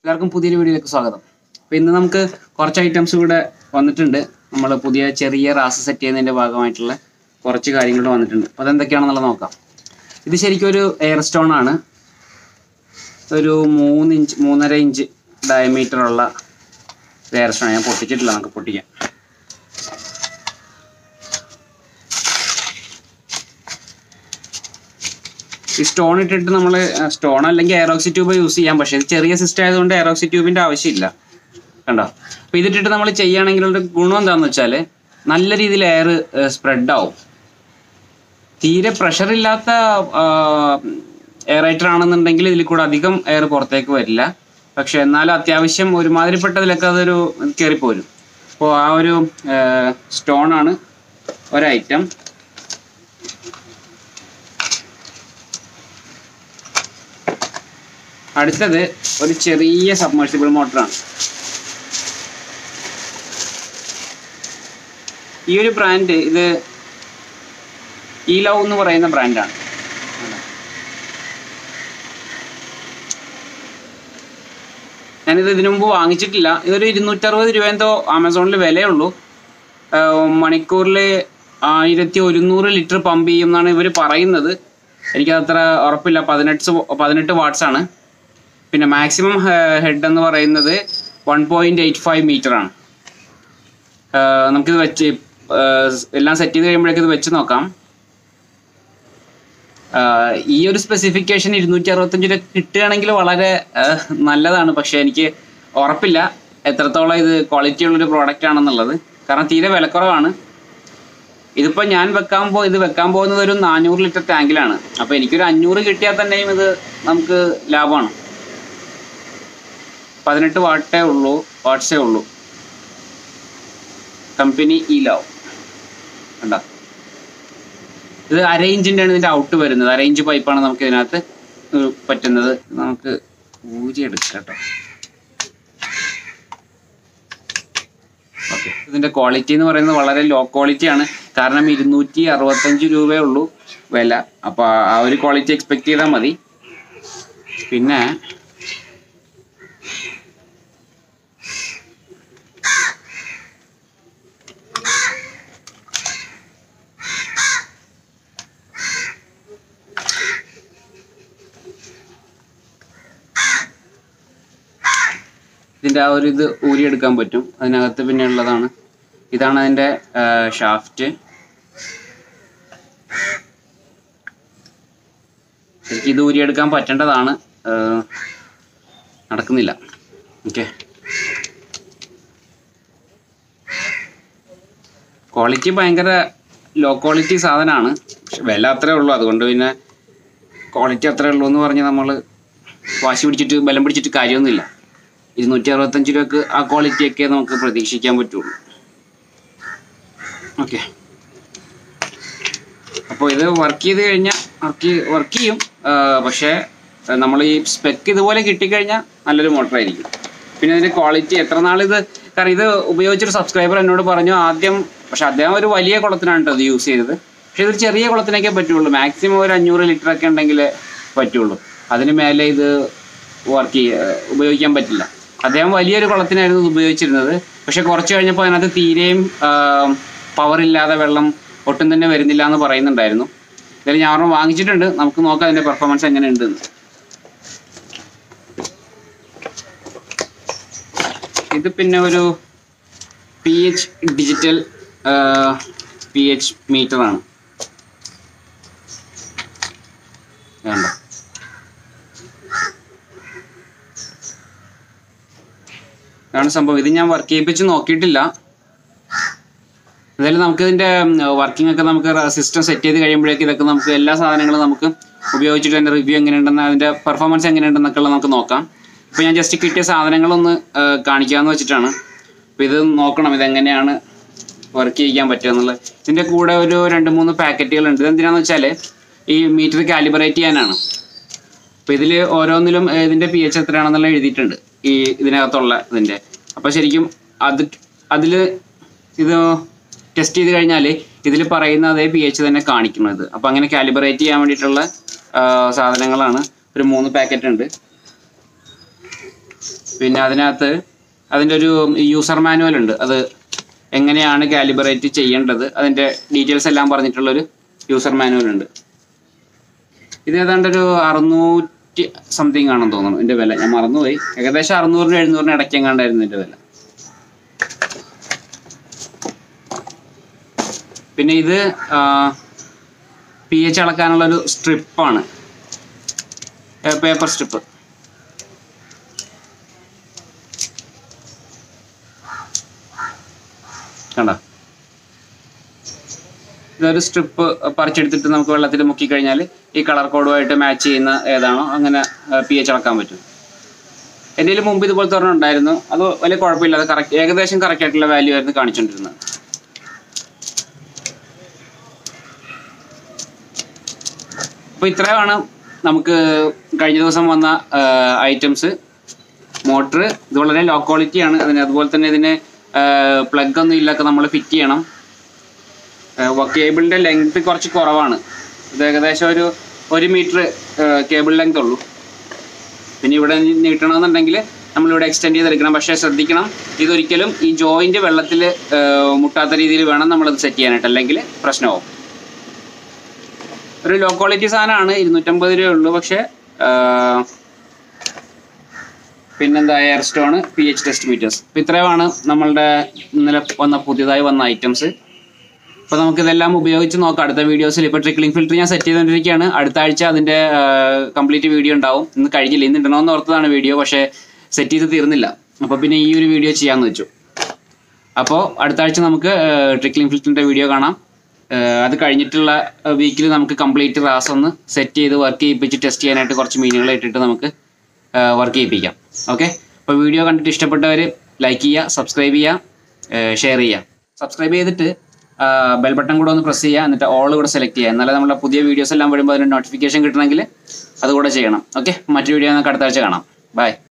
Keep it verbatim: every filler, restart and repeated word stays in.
എല്ലാവർക്കും പുതിയൊരു വീഡിയോയിലേക്ക് സ്വാഗതം. അപ്പോൾ ഇന്ന് നമുക്ക് കുറച്ച് ഐറ്റംസ് കൂടെ വന്നിട്ടുണ്ട്. നമ്മൾ പുതിയ ചെറിയ റാസ് സെറ്റ് ചെയ്യുന്നതിൻ്റെ ഭാഗമായിട്ടുള്ള കുറച്ച് കാര്യങ്ങൾ വന്നിട്ടുണ്ട്. അപ്പോൾ അതെന്തൊക്കെയാണെന്നുള്ളത് നോക്കാം. ഇത് ശരിക്കും ഒരു എയർ സ്റ്റോൺ ആണ്. ഒരു മൂന്ന് ഇഞ്ച് മൂന്നര ഇഞ്ച് ഡയമീറ്ററുള്ള എയർ സ്റ്റോൺ. ഞാൻ പൊട്ടിച്ചിട്ടില്ല, നമുക്ക് പൊട്ടിക്കാം. ഈ സ്റ്റോൺ ഇട്ടിട്ട് നമ്മൾ സ്റ്റോൺ അല്ലെങ്കിൽ എയറോക്സി ട്യൂബ് യൂസ് ചെയ്യാം. പക്ഷേ ഇത് ചെറിയ സിസ്റ്റം ആയതുകൊണ്ട് എയറോക്സി ട്യൂബിൻ്റെ ആവശ്യമില്ല. കണ്ടോ? അപ്പോൾ ഇതിട്ടിട്ട് നമ്മൾ ചെയ്യുകയാണെങ്കിൽ ഒരു ഗുണം എന്താണെന്ന് വെച്ചാൽ നല്ല രീതിയിൽ എയർ സ്പ്രെഡ് ആവും. തീരെ പ്രഷറില്ലാത്ത എയറേറ്റർ ആണെന്നുണ്ടെങ്കിൽ ഇതിൽ കൂടെ അധികം എയർ പുറത്തേക്ക് വരില്ല. പക്ഷെ എന്നാലും അത്യാവശ്യം ഒരുമാതിരിപ്പെട്ടതിലൊക്കെ അതൊരു കയറിപ്പോരും. അപ്പോൾ ആ ഒരു സ്റ്റോണാണ് ഒരൈറ്റം. അടുത്തത് ഒരു ചെറിയ സബ്മേർസിബിൾ മോട്ടറാണ്. ഈ ഒരു ബ്രാൻഡ് ഇത് ഈ ലവ് എന്ന് പറയുന്ന ബ്രാൻഡാണ്. ഞാനിത് ഇതിനു മുമ്പ് വാങ്ങിച്ചിട്ടില്ല. ഇതൊരു ഇരുന്നൂറ്ററുപത് രൂപ എന്തോ ആമസോണിൽ വിലയുള്ളൂ. മണിക്കൂറിൽ ആയിരത്തി ഒരുന്നൂറ് ലിറ്റർ പമ്പ് ചെയ്യും എന്നാണ് ഇവർ പറയുന്നത്. എനിക്കതത്ര ഉറപ്പില്ല. പതിനെട്ട് പതിനെട്ട് വാട്ട്സ് ആണ്. പിന്നെ മാക്സിമം ഹെഡ് എന്ന് പറയുന്നത് one point eight five metre ആണ്. നമുക്കിത് വെച്ച് എല്ലാം സെറ്റ് ചെയ്ത് കഴിയുമ്പോഴേക്ക് ഇത് വെച്ച് നോക്കാം. ഈ ഒരു സ്പെസിഫിക്കേഷൻ ഇരുന്നൂറ്റി അറുപത്തഞ്ച് രൂപ കിട്ടുകയാണെങ്കിൽ വളരെ നല്ലതാണ്. പക്ഷെ എനിക്ക് ഉറപ്പില്ല എത്രത്തോളം ഇത് ക്വാളിറ്റി ഉള്ളൊരു പ്രോഡക്റ്റ് ആണെന്നുള്ളത്. കാരണം തീരെ വിലക്കുറവാണ്. ഇതിപ്പോൾ ഞാൻ വെക്കാൻ പോ ഇത് വെക്കാൻ പോകുന്നത് ഒരു നാനൂറ് ലിറ്റർ ടാങ്കിലാണ്. അപ്പോൾ എനിക്കൊരു അഞ്ഞൂറ് കിട്ടിയാൽ തന്നെയും ഇത് നമുക്ക് ലാഭമാണ്. പതിനെട്ട് വാട്ടേ ഉള്ളൂ വാട്ട്സേ ഉള്ളൂ. കമ്പനി ഈ ലവ് കണ്ട. ഇത് അരയിഞ്ചിൻ്റെ ആണ് ഇതിൻ്റെ ഔട്ട് വരുന്നത്. അരയിഞ്ച് പൈപ്പാണ് നമുക്ക് ഇതിനകത്ത് പറ്റുന്നത്. നമുക്ക് ഊരിയെടുക്കാം കേട്ടോ. ഓക്കെ, ഇതിൻ്റെ ക്വാളിറ്റി എന്ന് പറയുന്നത് വളരെ ലോ ക്വാളിറ്റിയാണ്. കാരണം ഇരുന്നൂറ്റി അറുപത്തഞ്ച് രൂപയേ ഉള്ളൂ വില. അപ്പോൾ ആ ഒരു ക്വാളിറ്റി എക്സ്പെക്ട് ചെയ്താൽ മതി. പിന്നെ ഇതിൻ്റെ ആ ഒരു ഇത് ഊരിയെടുക്കാൻ പറ്റും. അതിനകത്ത് പിന്നെ ഉള്ളതാണ്. ഇതാണ് അതിൻ്റെ ഷാഫ്റ്റ്. ശരിക്കും ഇത് ഊരിയെടുക്കാൻ പറ്റേണ്ടതാണ്, നടക്കുന്നില്ല. ഓക്കെ, ക്വാളിറ്റി ഭയങ്കര ലോ ക്വാളിറ്റി സാധനമാണ്. പക്ഷെ വില അത്രേ ഉള്ളൂ. അതുകൊണ്ട് പിന്നെ ക്വാളിറ്റി അത്രേ ഉള്ളൂ എന്ന് പറഞ്ഞ് നമ്മൾ വാശി പിടിച്ചിട്ട് ബലം പിടിച്ചിട്ട് കാര്യമൊന്നുമില്ല. ഇരുന്നൂറ്റി അറുപത്തഞ്ച് രൂപക്ക് ആ ക്വാളിറ്റിയൊക്കെ നമുക്ക് പ്രതീക്ഷിക്കാൻ പറ്റുള്ളൂ. ഓക്കെ, അപ്പോൾ ഇത് വർക്ക് ചെയ്ത് കഴിഞ്ഞാൽ വർക്ക് വർക്ക് ചെയ്യും. പക്ഷേ നമ്മൾ ഈ സ്പെക്ക് ഇതുപോലെ കിട്ടിക്കഴിഞ്ഞാൽ നല്ലൊരു മോട്ടറായിരിക്കും. പിന്നെ ഇതിൻ്റെ ക്വാളിറ്റി എത്ര നാളിത്, കാരണം ഇത് ഉപയോഗിച്ചൊരു സബ്സ്ക്രൈബർ എന്നോട് പറഞ്ഞു ആദ്യം. പക്ഷെ അദ്ദേഹം ഒരു വലിയ കുളത്തിനാണ് കേട്ടോ ഇത് യൂസ് ചെയ്തത്. പക്ഷെ ഇതൊരു ചെറിയ കുളത്തിനൊക്കെ പറ്റുള്ളൂ. മാക്സിമം ഒരു അഞ്ഞൂറ് ലിറ്റർ ഒക്കെ ഉണ്ടെങ്കിൽ പറ്റുള്ളൂ. അതിന് മേലെ ഇത് വർക്ക് ചെയ്യ ഉപയോഗിക്കാൻ പറ്റില്ല. അദ്ദേഹം വലിയൊരു കുളത്തിനായിരുന്നു ഇത് ഉപയോഗിച്ചിരുന്നത്. പക്ഷെ കുറച്ച് കഴിഞ്ഞപ്പോൾ അതിനകത്ത് തീരെയും പവറില്ലാതെ വെള്ളം ഒട്ടും തന്നെ വരുന്നില്ല എന്ന് പറയുന്നുണ്ടായിരുന്നു. എന്തായാലും ഞാൻ ഒരെണ്ണം വാങ്ങിച്ചിട്ടുണ്ട്. നമുക്ക് നോക്കാം അതിൻ്റെ പെർഫോമൻസ് എങ്ങനെ ഉണ്ടെന്ന്. ഇത് പിന്നെ ഒരു P H digital P H മീറ്ററാണ്. വേണ്ട, ഇതാണ് സംഭവം. ഇത് ഞാൻ വർക്ക് ചെയ്യിപ്പിച്ച് നോക്കിയിട്ടില്ല. എന്തായാലും നമുക്കിതിൻ്റെ വർക്കിംഗ് ഒക്കെ നമുക്ക് സിസ്റ്റം സെറ്റ് ചെയ്ത് കഴിയുമ്പോഴേക്കും ഇതൊക്കെ നമുക്ക് എല്ലാ സാധനങ്ങളും നമുക്ക് ഉപയോഗിച്ചിട്ട് അതിൻ്റെ റിവ്യൂ എങ്ങനെയുണ്ടെന്ന് അതിൻ്റെ പെർഫോമൻസ് എങ്ങനെയുണ്ടെന്നൊക്കെ ഉള്ളത് നമുക്ക് നോക്കാം. ഇപ്പോൾ ഞാൻ ജസ്റ്റ് കിട്ടിയ സാധനങ്ങളൊന്ന് കാണിക്കാമെന്ന് വെച്ചിട്ടാണ്. അപ്പോൾ ഇത് നോക്കണം ഇതെങ്ങനെയാണ് വർക്ക് ചെയ്യിക്കാൻ പറ്റുക എന്നുള്ളത്. ഇതിൻ്റെ കൂടെ ഒരു രണ്ട് മൂന്ന് പാക്കറ്റുകളുണ്ട്. ഇതെന്തിനാണെന്ന് വെച്ചാൽ ഈ മീറ്റർ കാലിബ്രേറ്റ് ചെയ്യാനാണ്. അപ്പോൾ ഇതിൽ ഓരോന്നിലും ഇതിൻ്റെ പി എച്ച് എത്രയാണെന്നുള്ള എഴുതിയിട്ടുണ്ട് ഈ ഇതിനകത്തുള്ള ഇതിൻ്റെ. അപ്പോൾ ശരിക്കും അത് അതിൽ ഇത് ടെസ്റ്റ് ചെയ്ത് കഴിഞ്ഞാൽ ഇതിൽ പറയുന്ന അതേ പി എച്ച് തന്നെ കാണിക്കുന്നത്. അപ്പോൾ അങ്ങനെ കാലിബ്രേറ്റ് ചെയ്യാൻ വേണ്ടിയിട്ടുള്ള സാധനങ്ങളാണ്. ഒരു മൂന്ന് പാക്കറ്റ് ഉണ്ട്. പിന്നെ അതിനകത്ത് അതിൻ്റെ ഒരു യൂസർ മാനുവൽ ഉണ്ട്, അത് എങ്ങനെയാണ് കാലിബ്രേറ്റ് ചെയ്യേണ്ടത് അതിൻ്റെ ഡീറ്റെയിൽസ് എല്ലാം പറഞ്ഞിട്ടുള്ളൊരു യൂസർ മാനുവൽ ഉണ്ട്. ഇത് ഏതാണ്ട് ഒരു അറുന്നൂറ്റി സംതിങ് ആണെന്ന് തോന്നുന്നു ഇതിൻ്റെ വില, ഞാൻ മറന്നുപോയി. ഏകദേശം അറുന്നൂറിനും എഴുന്നൂറിനും ഇടയ്ക്കെങ്ങാണ്ടായിരുന്നു ഇതിൻ്റെ വില. പിന്നെ ഇത് പി എച്ച് അളക്കാനുള്ളൊരു സ്ട്രിപ്പാണ്, പേപ്പർ സ്ട്രിപ്പ്. കണ്ടോ, ഇതൊരു സ്ട്രിപ്പ് പറിച്ചെടുത്തിട്ട് നമുക്ക് വെള്ളത്തിൽ മുക്കി കഴിഞ്ഞാൽ ഈ കളർ കോഡുമായിട്ട് മാച്ച് ചെയ്യുന്ന ഏതാണോ അങ്ങനെ പി എച്ച് അളക്കാൻ പറ്റും. എൻ്റെ കയ്യിൽ മുമ്പ് ഇതുപോലത്തെ ഒരെണ്ണം ഉണ്ടായിരുന്നു, അത് വലിയ കുഴപ്പമില്ലാതെ കറക്റ്റ് ഏകദേശം കറക്റ്റ് ആയിട്ടുള്ള വാല്യൂ ആയിരുന്നു കാണിച്ചുകൊണ്ടിരുന്നത്. അപ്പോൾ ഇത്രയാണ് നമുക്ക് കഴിഞ്ഞ ദിവസം വന്ന ഐറ്റംസ്. മോട്ടർ ഇത് വളരെ ലോ ക്വാളിറ്റിയാണ്, അതിന് അതുപോലെ തന്നെ ഇതിന് പ്ലഗ് ഒന്നും ഇല്ലൊക്കെ നമ്മൾ ഫിറ്റ് ചെയ്യണം. കേബിളിൻ്റെ ലെങ്ത് കുറച്ച് കുറവാണ്, ഇത് ഏകദേശം ഒരു ഒരു മീറ്റർ കേബിൾ ലെങ്ത് ഉള്ളൂ. പിന്നെ ഇവിടെ നീട്ടണമെന്നുണ്ടെങ്കിൽ നമ്മളിവിടെ എക്സ്റ്റെൻഡ് ചെയ്തെടുക്കണം. പക്ഷേ ശ്രദ്ധിക്കണം, ഇതൊരിക്കലും ഈ ജോയിൻ്റ് വെള്ളത്തിൽ മുട്ടാത്ത രീതിയിൽ വേണം നമ്മളത് സെറ്റ് ചെയ്യാനായിട്ട്, അല്ലെങ്കിൽ പ്രശ്നമാവും. ഒരു ലോ ക്വാളിറ്റി സാധനമാണ്, ഇരുന്നൂറ്റമ്പത് രൂപയേ ഉള്ളൂ. പക്ഷേ പിന്നെന്താ, air stone, P H test meters. അപ്പോൾ ഇത്രയുമാണ് നമ്മളുടെ ഇന്നലെ വന്ന പുതിയതായി വന്ന ഐറ്റംസ്. അപ്പോൾ നമുക്കിതെല്ലാം ഉപയോഗിച്ച് നോക്കാം അടുത്ത വീഡിയോസിൽ. ഇപ്പോൾ ട്രിക്ലിംഗ് ഫിൽറ്റർ ഞാൻ സെറ്റ് ചെയ്തുകൊണ്ടിരിക്കുകയാണ്, അടുത്ത ആഴ്ച അതിൻ്റെ കംപ്ലീറ്റ് വീഡിയോ ഉണ്ടാവും. ഇന്ന് കഴിഞ്ഞില്ല, ഇന്ന് ഇടണമെന്ന് ഓർത്തതാണ് വീഡിയോ, പക്ഷേ സെറ്റ് ചെയ്ത് തീർന്നില്ല. അപ്പോൾ പിന്നെ ഈ ഒരു വീഡിയോ ചെയ്യാമെന്ന് വെച്ചു. അപ്പോൾ അടുത്ത ആഴ്ച നമുക്ക് ട്രിക്ലിംഗ് ഫിൽറ്ററിൻ്റെ വീഡിയോ കാണാം. അത് കഴിഞ്ഞിട്ടുള്ള വീക്കിൽ നമുക്ക് കംപ്ലീറ്റ് റാസ് ഒന്ന് സെറ്റ് ചെയ്ത് വർക്ക് ചെയ്യിപ്പിച്ച് ടെസ്റ്റ് ചെയ്യാനായിട്ട് കുറച്ച് മീനുകളെ ഇട്ടിട്ട് നമുക്ക് വർക്ക് ചെയ്യിപ്പിക്കാം. ഓക്കെ, അപ്പോൾ വീഡിയോ കണ്ടിട്ട് ഇഷ്ടപ്പെട്ടവർ ലൈക്ക് ചെയ്യുക, സബ്സ്ക്രൈബ് ചെയ്യുക, ഷെയർ ചെയ്യുക. സബ്സ്ക്രൈബ് ചെയ്തിട്ട് ബെൽ ബട്ടൺ കൂടെ ഒന്ന് പ്രസ് ചെയ്യുക, എന്നിട്ട് ഓൾ കൂടെ സെലക്ട് ചെയ്യുക. എന്നാലേ നമ്മുടെ പുതിയ വീഡിയോസ് എല്ലാം വരുമ്പോൾ അതിന് നോട്ടിഫിക്കേഷൻ കിട്ടണമെങ്കിൽ അതുകൂടെ ചെയ്യണം. ഓക്കെ, മറ്റൊരു വീഡിയോ നമുക്ക് അടുത്ത ആഴ്ച കാണാം. ബൈ.